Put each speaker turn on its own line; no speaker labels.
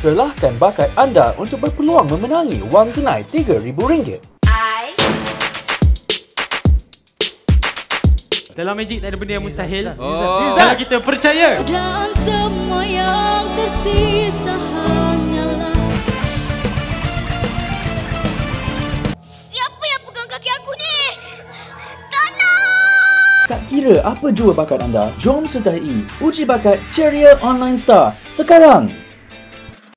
Serlahkan bakat anda untuk berpeluang memenangi wang tunai RM3,000.
Dalam Magic tak ada benda yang mustahil. Kalau kita percaya.
Dan semua yang tersisa hanyalah. Siapa yang pegang kaki aku ni? Tolong!
Tak kira apa jua bakat anda, jom sertai uji bakat Ceria Online Star sekarang.